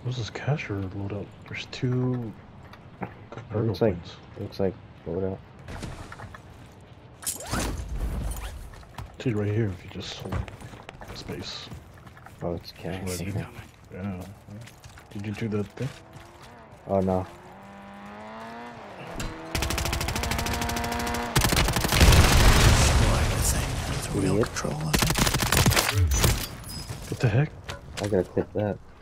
What's this cache or loadout? There's two cargo Looks like loadout. See right here if you just hold space. Oh, it's cash. Right Okay. here. Yeah. Did you do that thing? Oh no. It's a real Idiot. control, I think. What the heck? I gotta quit that.